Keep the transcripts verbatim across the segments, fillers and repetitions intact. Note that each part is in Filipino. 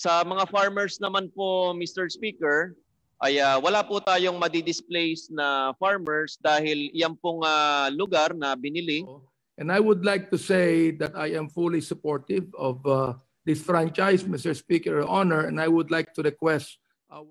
Sa mga farmers naman po, Mister Speaker, ay uh, wala po tayong madidisplace na farmers dahil yan pong uh, lugar na binili. And I would like to say that I am fully supportive of uh, this franchise, Mister Speaker, Your Honor, and I would like to request our...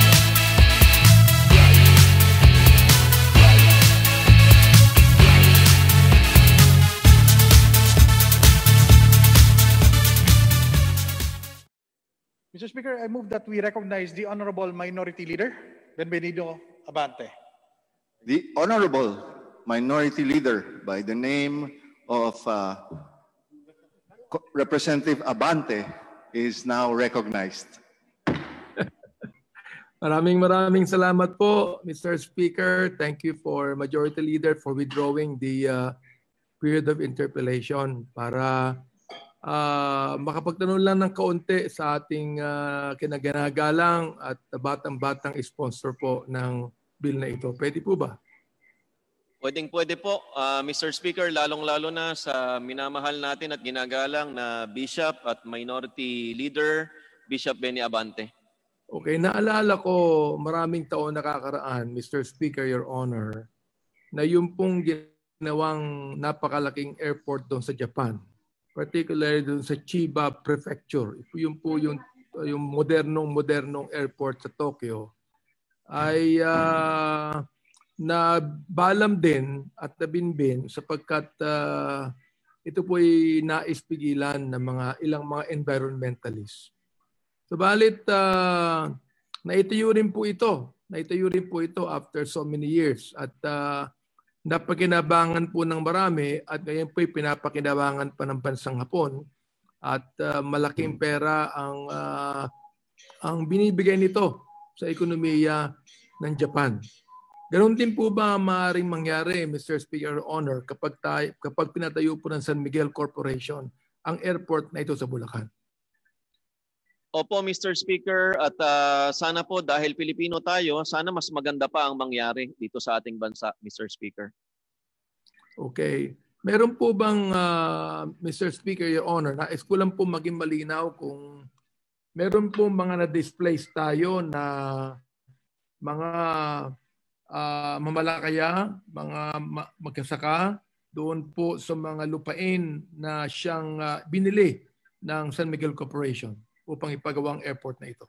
Mister Speaker, I move that we recognize the Honorable Minority Leader, Benvenido Abante. The Honorable Minority Leader by the name of uh, Representative Abante is now recognized. Maraming maraming salamat po, Mister Speaker. Thank you for Majority Leader for withdrawing the uh, period of interpellation para Uh, makapagtanong lang ng kaunti sa ating uh, kinaganagalang at batang-batang sponsor po ng bill na ito. Pwede po ba? Pwedeng pwede po, uh, Mister Speaker, lalong-lalo na sa minamahal natin at ginagalang na Bishop at Minority Leader, Bishop Benny Abante. Okay, naalala ko maraming taon nakakaraan, Mister Speaker, Your Honor, na yung pong ginawang napakalaking airport doon sa Japan. Particularly doon sa Chiba Prefecture. Yung po yung, yung modernong-modernong airport sa Tokyo ay uh, nabalam din at nabinbin sapagkat uh, ito po ay naispigilan ng mga ilang mga environmentalists. Subalit, uh, naitayo rin po ito. Naitayo rin po ito after so many years. At uh, napakinabangan po ng marami at ngayon po'y pinapakinabangan pa ng bansang Hapon at uh, malaking pera ang uh, ang binibigay nito sa ekonomiya ng Japan. Ganon din po ba maaaring mangyari, Mister Speaker, Honor, kapag, tayo, kapag pinatayo po ng San Miguel Corporation ang airport na ito sa Bulacan? Opo, Mister Speaker, at uh, sana po dahil Pilipino tayo, sana mas maganda pa ang mangyari dito sa ating bansa, Mister Speaker. Okay. Meron po bang, uh, Mister Speaker, Your Honor, nais ko lang po maging malinaw kung meron po mga na-displace tayo na mga uh, mamalakaya, mga ma magkasaka doon po sa mga lupain na siyang uh, binili ng San Miguel Corporation upang ipagawang airport na ito?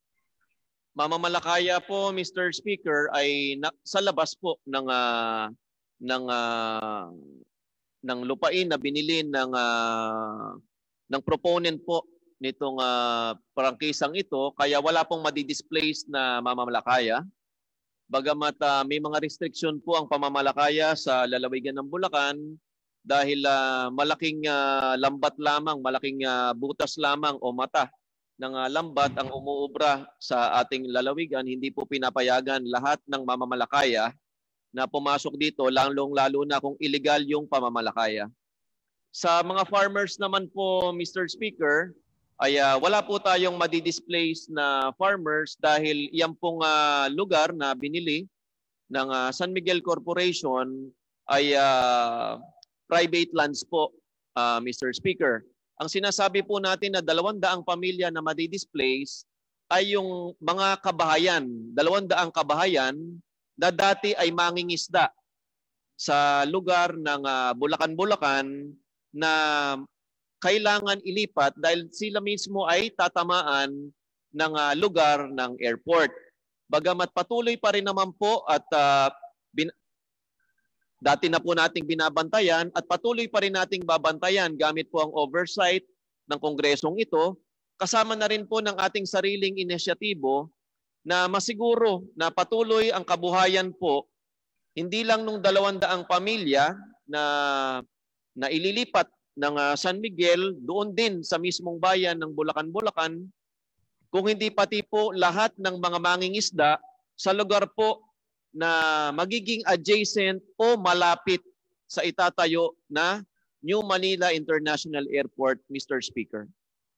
Mamamalakaya po, Mister Speaker, ay na, sa labas po ng uh, ng uh, ng lupain na binili ng uh, ng proponent po nitong uh, prangkisang ito, kaya wala pong madi-displace na mamamalakaya. Bagamat uh, may mga restriction po ang pamamalakaya sa lalawigan ng Bulacan dahil uh, malaking uh, lambat lamang, malaking uh, butas lamang o mata ng uh, lambat ang umuubra sa ating lalawigan, hindi po pinapayagan lahat ng mamamalakaya na pumasok dito, lalong-lalo na kung illegal yung pamamalakaya. Sa mga farmers naman po, Mister Speaker, ay uh, wala po tayong madi-displace na farmers dahil yan pong uh, lugar na binili ng uh, San Miguel Corporation ay uh, private lands po, uh, Mister Speaker. Ang sinasabi po natin na dalawang daang pamilya na madi-displace ay yung mga kabahayan, dalawang daang kabahayan na dati ay mangingisda sa lugar ng uh, Bulacan-Bulacan na kailangan ilipat dahil sila mismo ay tatamaan ng uh, lugar ng airport. Bagamat patuloy pa rin naman po at uh, bin dati na po nating binabantayan at patuloy pa rin nating babantayan gamit po ang oversight ng kongresong ito, kasama na rin po ng ating sariling inisyatibo na masiguro na patuloy ang kabuhayan po, hindi lang nung dalawang daang pamilya na, na ililipat ng uh, San Miguel, doon din sa mismong bayan ng Bulacan-Bulacan, kung hindi pati po lahat ng mga mangingisda sa lugar po na magiging adjacent o malapit sa itatayo na New Manila International Airport, Mister Speaker.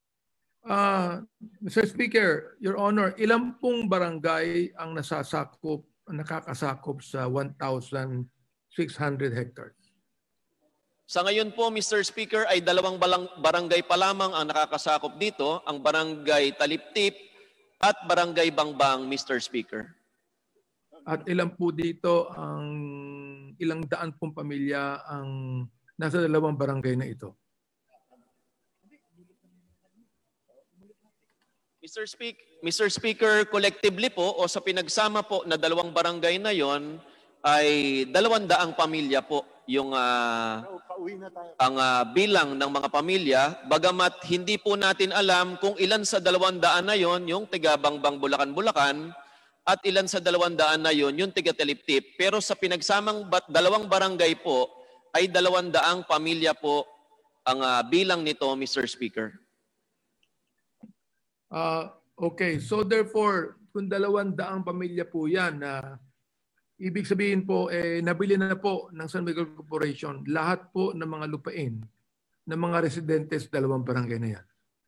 Uh, Mister Speaker, Your Honor, ilang pong barangay ang nasasakop, nakakasakop sa one thousand six hundred hectares? Sa ngayon po, Mister Speaker, ay dalawang balang- barangay pa lamang ang nakakasakop dito, ang barangay Taliptip at barangay Bangbang, Mister Speaker. At ilan po dito ang ilang daan pong pamilya ang nasa dalawang barangay na ito? Mister Speak, Mister Speaker, collectively po o sa pinagsama po na dalawang barangay na yon ay dalawang daang pamilya po yung uh, ang uh, bilang ng mga pamilya, bagamat hindi po natin alam kung ilan sa dalawang daan na yon yung tiga Bangbang, Bulacan, Bulacan at ilan sa dalawang daan na yon yung tiga Taliptip. Pero sa pinagsamang ba- dalawang barangay po ay dalawang daang pamilya po ang uh, bilang nito, Mister Speaker. Uh, okay, so therefore, kung dalawang daang pamilya po yan, na ibig sabihin po, eh, nabili na po ng San Miguel Corporation lahat po ng mga lupain ng mga residentes sa dalawang barangay na yan.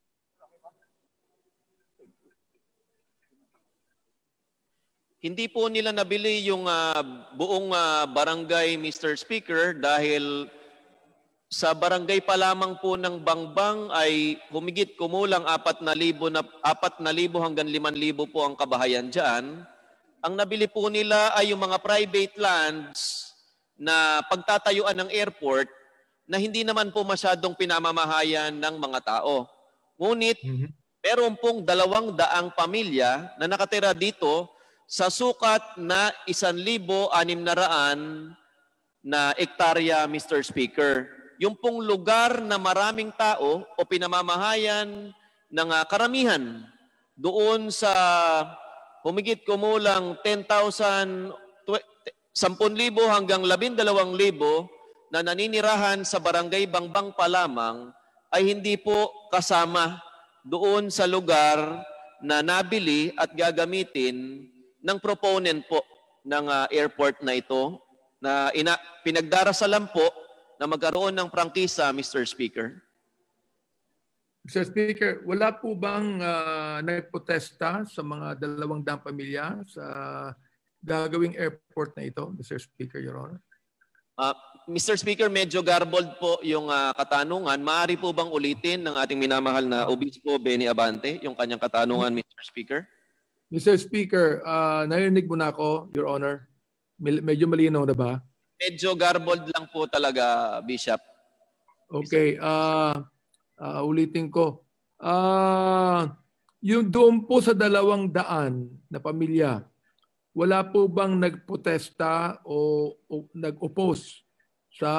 Hindi po nila nabili yung uh, buong uh, barangay, Mister Speaker, dahil sa barangay pa lamang po ng Bangbang ay humigit kumulang apat na libo na apat na libo hanggang limang libo po ang kabahayan diyan. Ang nabili po nila ay yung mga private lands na pagtatayuan ng airport na hindi naman po masyadong pinamamahayan ng mga tao. Ngunit Mm-hmm. meron pong dalawang daang pamilya na nakatira dito sa sukat na isan libo anim na raan na ektarya, Mister Speaker. Yung pong lugar na maraming tao o pinamamahayan ng uh, karamihan doon sa humigit kumulang ten thousand, ten libo hanggang labindalawang libo na naninirahan sa barangay Bangbang pa lamang ay hindi po kasama doon sa lugar na nabili at gagamitin ng proponent po ng uh, airport na ito na ina, pinagdarasalan po na magkaroon ng prangkisa, Mister Speaker. Mister Speaker, wala po bang uh, nagprotesta sa mga dalawang daang pamilya sa gagawing airport na ito, Mister Speaker, Your Honor? Uh, Mister Speaker, medyo garbled po yung uh, katanungan. Maaari po bang ulitin ng ating minamahal na Obispo Benny Abante yung kanyang katanungan, Mister Speaker? Mister Speaker, uh, narinig mo na ako, Your Honor. Medyo malinaw na ba? Medyo garbled lang po talaga, Bishop. Okay, uh, uh, ulitin ko. Uh, yung doon po sa dalawang daan na pamilya, wala po bang nagprotesta o, o nag-oppose sa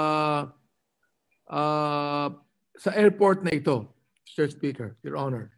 uh, sa airport na ito, Mister Speaker, Your Honor?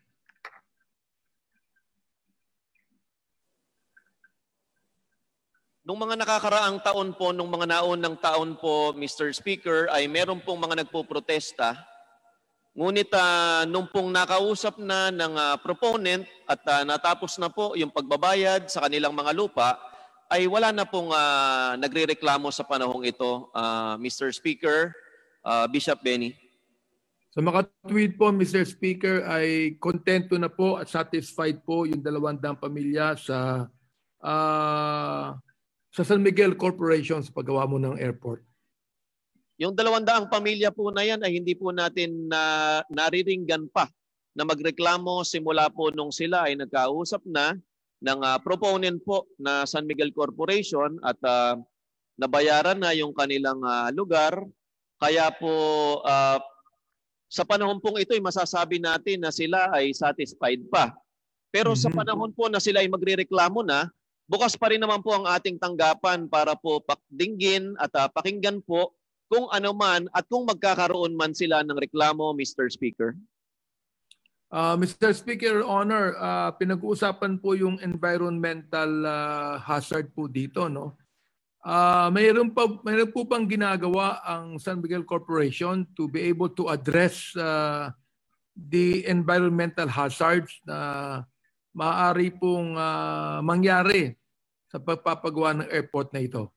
Nung mga nakakaraang taon po, nung mga naunang taon po, Mister Speaker, ay meron pong mga nagpo-protesta. Ngunit uh, nung pong nakausap na ng uh, proponent at uh, natapos na po yung pagbabayad sa kanilang mga lupa, ay wala na pong uh, nagrereklamo sa panahong ito, uh, Mister Speaker, uh, Bishop Benny. Sa makatuwid po, Mister Speaker, ay kontento na po at satisfied po yung dalawang daang pamilya sa uh, sa San Miguel Corporation sa paggawa mo ng airport. Yung dalawang daang pamilya po na yan ay hindi po natin na nariringgan pa na magreklamo simula po nung sila ay nagkausap na ng uh, proponent po na San Miguel Corporation at uh, nabayaran na yung kanilang uh, lugar. Kaya po uh, sa panahon pong ito ay masasabi natin na sila ay satisfied pa. Pero mm-hmm. sa panahon po na sila ay magrereklamo na, bukas pa rin naman po ang ating tanggapan para po pakdinggin at uh, pakinggan po kung ano man at kung magkakaroon man sila ng reklamo, Mister Speaker. Uh, Mister Speaker, Honor, uh, pinag-uusapan po yung environmental uh, hazard po dito, no? Uh, mayroon pa mayroon po pang ginagawa ang San Miguel Corporation to be able to address uh, the environmental hazards na maaari pong uh, mangyari sa pagpapagawa ng airport na ito?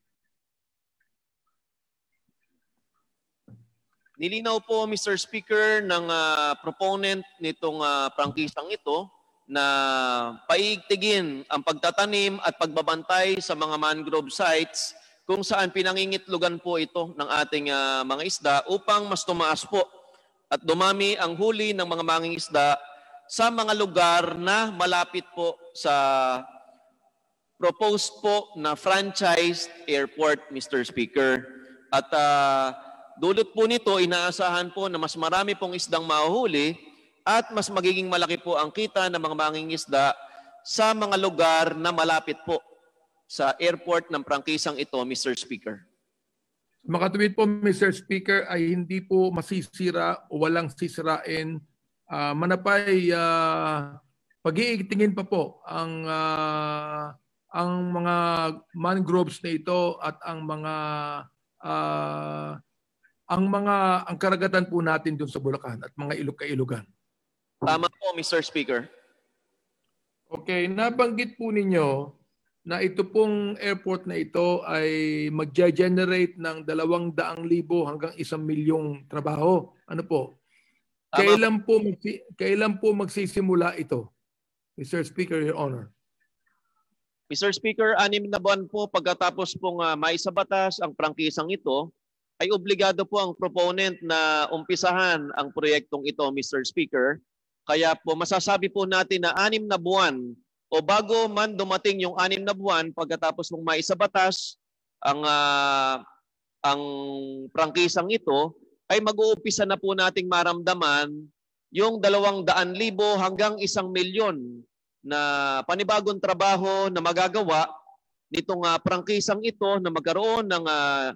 Nilinaw po, Mister Speaker, ng uh, proponent nitong uh, prangkisang ito na paigtigin ang pagtatanim at pagbabantay sa mga mangrove sites kung saan pinangingitlugan po ito ng ating uh, mga isda upang mas tumaas po at dumami ang huli ng mga mangingisda sa mga lugar na malapit po sa proposed po na franchised airport, Mister Speaker. At uh, dulot po nito, inaasahan po na mas marami pong isdang mahuhuli at mas magiging malaki po ang kita ng mga mangingisda sa mga lugar na malapit po sa airport ng prangkisang ito, Mister Speaker. Makatuwid po, Mister Speaker, ay hindi po masisira o walang sisirain. Uh, manapay, uh, pag-iitingin pa po ang uh, ang mga mangroves na ito at ang mga uh, ang mga ang karagatan po natin doon sa Bulacan at mga ilog-kailugan. Tama po, Mister Speaker. Okay, nabanggit po ninyo na ito pong airport na ito ay mag-generate ng dalawang daang libo hanggang isang milyong trabaho. Ano po? Tama. Kailan po, kailan po magsisimula ito? Mister Speaker, Your Honor. Mister Speaker, anim na buwan po pagkatapos pong uh, maisabatas ang prangkisang ito, ay obligado po ang proponent na umpisahan ang proyektong ito, Mister Speaker. Kaya po masasabi po natin na anim na buwan o bago man dumating yung anim na buwan pagkatapos mong maisabatas ang uh, ang prangkisang ito, ay mag-uumpisa na po nating maramdaman yung dalawang daan libo hanggang isang milyon na panibagong trabaho na magagawa nitong uh, prangkisang ito na magkaroon ng uh,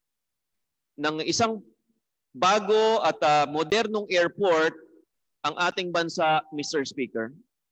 ng isang bago at uh, modernong airport ang ating bansa, Mister Speaker.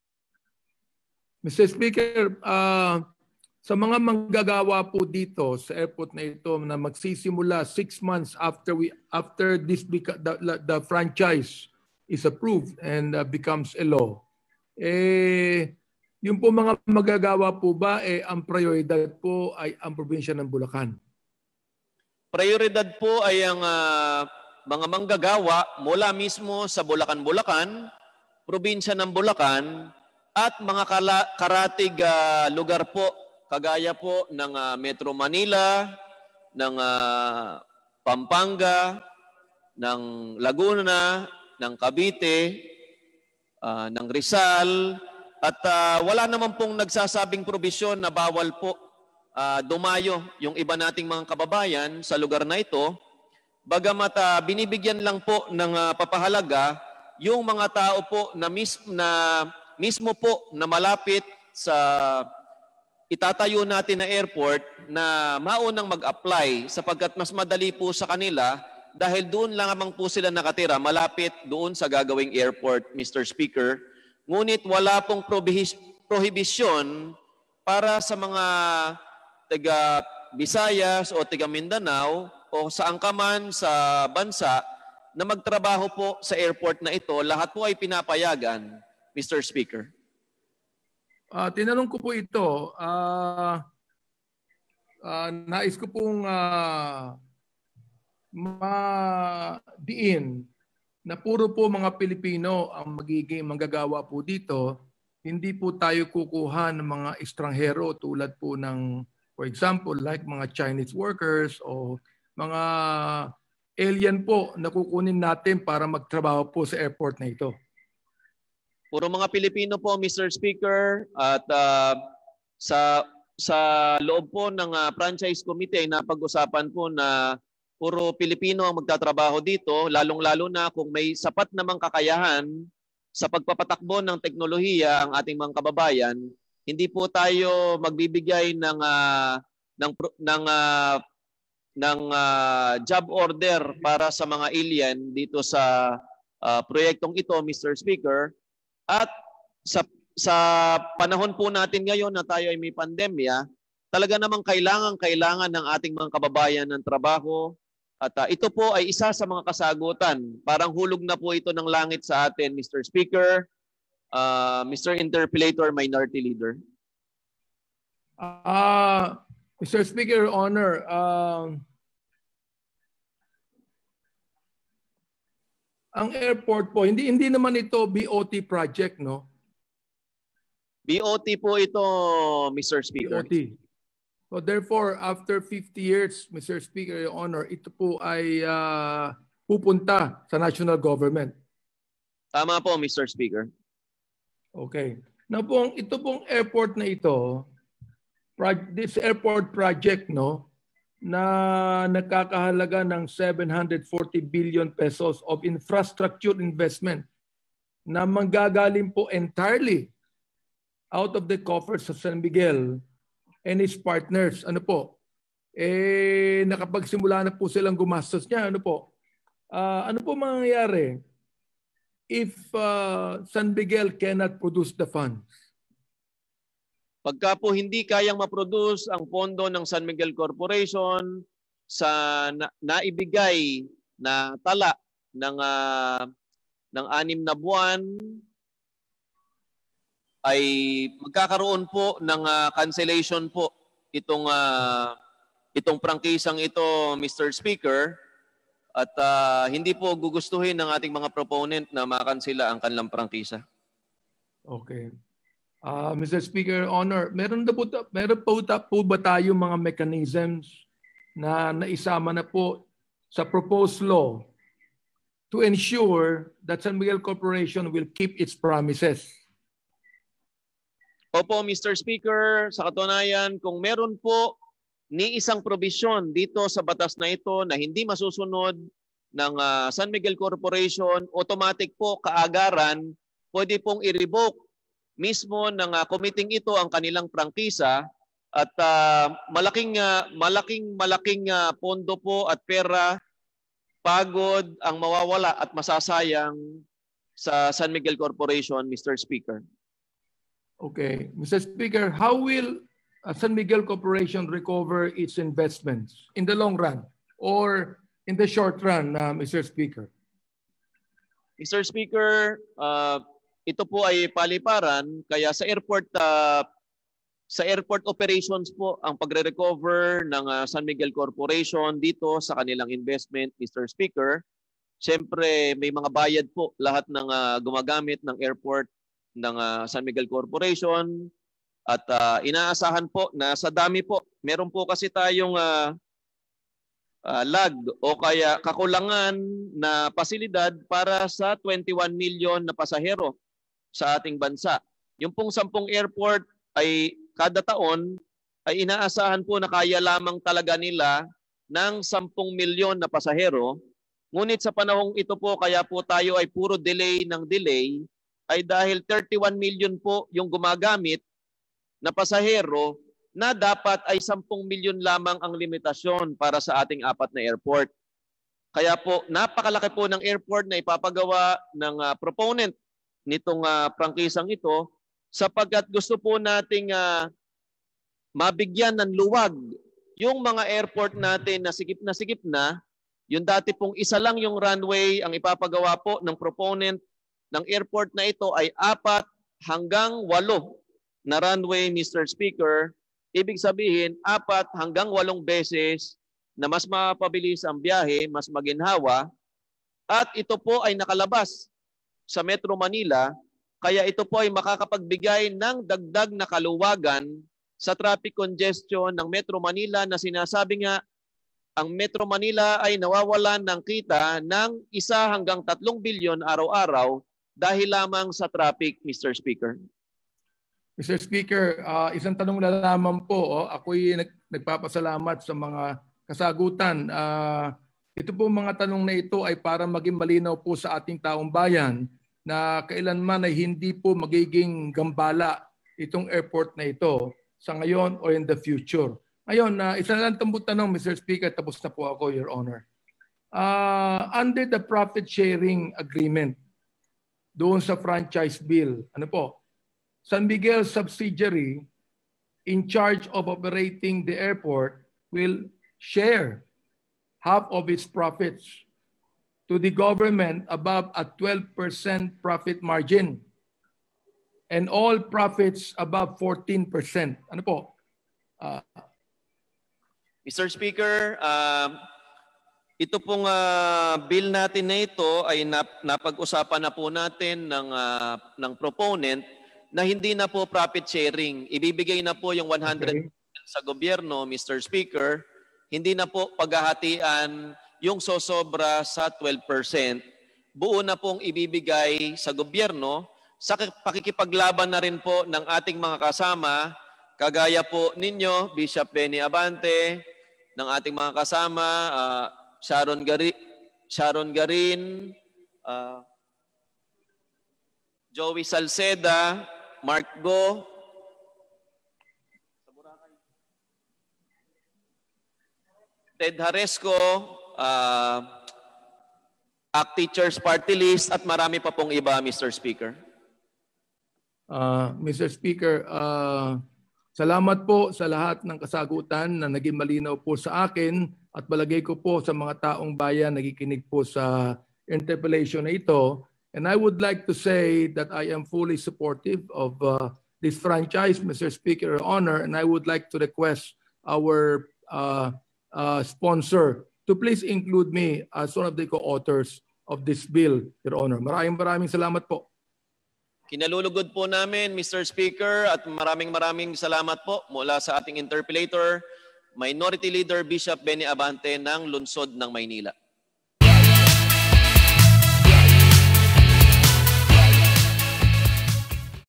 Mister Speaker, uh, sa mga manggagawa po dito sa airport na ito na magsisimula six months after we after this beca- the, the franchise is approved and uh, becomes a law, eh, yung po mga magagawa po ba, eh, ang prioridad po ay ang probinsya ng Bulacan? Prioridad po ay ang uh, mga manggagawa mula mismo sa Bulacan-Bulacan, probinsya ng Bulacan, at mga kala- karatig uh, lugar po, kagaya po ng uh, Metro Manila, ng uh, Pampanga, ng Laguna, ng Cavite, uh, ng Rizal, at uh, wala naman pong nagsasabing probisyon na bawal po uh, dumayo yung iba nating mga kababayan sa lugar na ito. Bagamat uh, binibigyan lang po ng uh, papahalaga yung mga tao po na, mis- na mismo po na malapit sa itatayo natin na airport na maunang mag-apply sapagkat mas madali po sa kanila dahil doon lamang po sila nakatira, malapit doon sa gagawing airport, Mister Speaker. Ngunit wala pong prohibis- prohibisyon para sa mga taga Visayas o taga Mindanao o saan ka man sa bansa na magtrabaho po sa airport na ito. Lahat po ay pinapayagan, Mister Speaker. Uh, tinanong ko po ito, uh, uh, nais ko pong uh, madiin na puro po mga Pilipino ang magiging manggagawa po dito. Hindi po tayo kukuha ng mga estranghero tulad po ng, for example, like mga Chinese workers o mga alien po na kukunin natin para magtrabaho po sa airport na ito. Puro mga Pilipino po, Mister Speaker, at uh, sa sa loob po ng uh, franchise committee ay napag-usapan po na puro Pilipino ang magtatrabaho dito, lalong-lalo na kung may sapat namang kakayahan sa pagpapatakbo ng teknolohiya ang ating mga kababayan. Hindi po tayo magbibigay ng uh, ng ng uh, ng uh, job order para sa mga alien dito sa uh, proyektong ito, Mister Speaker. At sa sa panahon po natin ngayon na tayo ay may pandemya, talaga namang kailangan-kailangan ng ating mga kababayan ng trabaho. At uh, ito po ay isa sa mga kasagutan. Parang hulog na po ito ng langit sa atin, Mister Speaker, uh, Mister Interpellator, Minority Leader. Uh, Mister Speaker, Honor, um, ang airport po, hindi hindi naman ito B O T project, no? B O T po ito, Mister Speaker. B O T. So therefore, after fifty years, Mister Speaker, Your Honor, ito po ay uh, pupunta sa national government. Tama po, Mister Speaker. Okay. Now pong, ito pong airport na ito, this airport project, no, na nakakahalaga ng seven hundred forty billion pesos of infrastructure investment na manggagaling po entirely out of the coffers of San Miguel and its partners. Ano po? Eh, nakapagsimula na po silang gumastos niya. Ano po? Uh, ano po mangyayari if uh, San Miguel cannot produce the funds? Pagka po hindi kayang ma-produce ang pondo ng San Miguel Corporation sa na, naibigay na tala ng uh, ng anim na buwan, ay magkakaroon po ng uh, cancellation po itong uh, itong prangkisang ito, Mister Speaker. At uh, hindi po gugustuhin ng ating mga proponent na makansela ang kanilang prangkisa. Okay. Uh, Mister Speaker, Honor, meron, na po, meron po, po ba tayo mga mechanisms na naisama na po sa proposed law to ensure that San Miguel Corporation will keep its promises? Opo, Mister Speaker, sa katunayan, kung meron po ni isang probisyon dito sa batas na ito na hindi masusunod ng uh, San Miguel Corporation, automatic po kaagaran, pwede pong i-revoke mismo ng uh, committing ito ang kanilang prangkisa at uh, malaking uh, malaking malaking uh, pondo po at pera, pagod ang mawawala at masasayang sa San Miguel Corporation, Mister Speaker. Okay. Mister Speaker, how will Uh, San Miguel Corporation recover its investments in the long run or in the short run, uh, Mister Speaker? Mister Speaker, uh, ito po ay paliparan, kaya sa airport uh, sa airport operations po ang pagre-recover ng uh, San Miguel Corporation dito sa kanilang investment, Mister Speaker. Siyempre may mga bayad po lahat ng uh, gumagamit ng airport ng uh, San Miguel Corporation. At uh, inaasahan po na sa dami po, meron po kasi tayong uh, uh, lag o kaya kakulangan na pasilidad para sa twenty-one million na pasahero sa ating bansa. Yung pong sampung airport ay kada taon ay inaasahan po na kaya lamang talaga nila ng sampung milyon na pasahero. Ngunit sa panahong ito po, kaya po tayo ay puro delay ng delay, ay dahil thirty-one million po yung gumagamit na pasahero na dapat ay sampung milyon lamang ang limitasyon para sa ating apat na airport. Kaya po, napakalaki po ng airport na ipapagawa ng uh, proponent nitong uh, prangkisang ito sapagkat gusto po nating uh, mabigyan ng luwag yung mga airport natin na sigip na sigip na. Yung dati pong isa lang yung runway ang ipapagawa po ng proponent ng airport na ito ay apat hanggang walo na runway, Mister Speaker. Ibig sabihin, apat hanggang walong beses na mas mapabilis ang biyahe, mas maginhawa. At ito po ay nakalabas sa Metro Manila, kaya ito po ay makakapagbigay ng dagdag na kaluwagan sa traffic congestion ng Metro Manila na sinasabi nga, ang Metro Manila ay nawawalan ng kita ng isa hanggang tatlong bilyon araw-araw dahil lamang sa traffic, Mister Speaker. Mister Speaker, uh, isang tanong na lamang po. Oh. Ako'y nag nagpapasalamat sa mga kasagutan. Uh, ito po mga tanong na ito ay para maging malinaw po sa ating taong bayan na kailanman ay hindi po magiging gambala itong airport na ito sa ngayon o in the future. Ngayon, uh, isa na lang tambut tanong, Mister Speaker, tapos na po ako, Your Honor. Uh, under the profit sharing agreement, doon sa franchise bill, ano po, San Miguel subsidiary in charge of operating the airport will share half of its profits to the government above a twelve percent profit margin and all profits above fourteen percent. Ano po? Uh, Mister Speaker, um, ito pong uh, bill natin na ito ay nap napag-usapan na po natin ng, uh, ng proponent na hindi na po profit sharing. Ibibigay na po yung one hundred percent sa gobyerno, Mister Speaker, hindi na po paghahatian yung sosobra sa twelve percent. Buo na pong ibibigay sa gobyerno sa pakikipaglaban na rin po ng ating mga kasama, kagaya po ninyo, Bishop Benny Abante, ng ating mga kasama, uh, Sharon Gari, Sharon Garin, uh, Joey Salceda, Mark Go, Ted Haresco, uh, A C T Teachers Party List, at marami pa pong iba, Mister Speaker. Uh, Mister Speaker, uh, salamat po sa lahat ng kasagutan na naging malinaw po sa akin at balagay ko po sa mga taong bayan nakikinig po sa interpellation na ito. And I would like to say that I am fully supportive of uh, this franchise, Mister Speaker, Your Honor, and I would like to request our uh, uh, sponsor to please include me as one of the co-authors of this bill, Your Honor. Maraming maraming salamat po. Kinalulugod po namin, Mister Speaker, at maraming maraming salamat po mula sa ating interpellator, Minority Leader Bishop Benny Abante ng Lungsod ng Maynila.